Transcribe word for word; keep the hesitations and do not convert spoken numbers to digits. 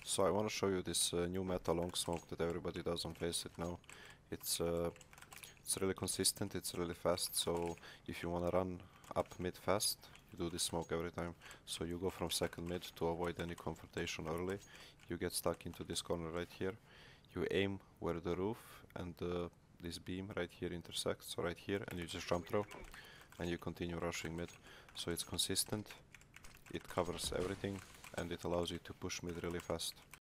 So I want to show you this uh, new meta long smoke that everybody does on Faceit now. It's uh, it's really consistent, it's really fast, so if you want to run up mid fast, you do this smoke every time. So you go from second mid to avoid any confrontation early. You get stuck into this corner right here. You aim where the roof and uh, this beam right here intersects, so right here, and you just jump throw, and you continue rushing mid. So it's consistent, it covers everything, and it allows you to push mid really fast.